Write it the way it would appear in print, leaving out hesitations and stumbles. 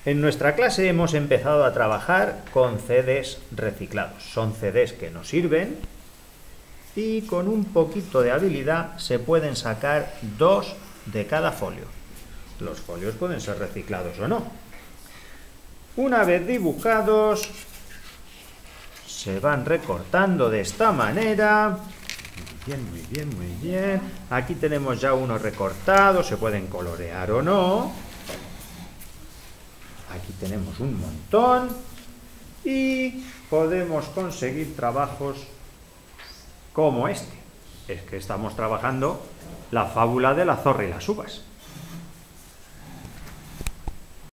En nuestra clase hemos empezado a trabajar con CDs reciclados. Son CDs que nos sirven y con un poquito de habilidad se pueden sacar 2 de cada folio. Los folios pueden ser reciclados o no. Una vez dibujados, se van recortando de esta manera. Muy bien, muy bien. Aquí tenemos ya uno recortado, se pueden colorear o no. Aquí tenemos un montón y podemos conseguir trabajos como este. Es que estamos trabajando la fábula de la zorra y las uvas.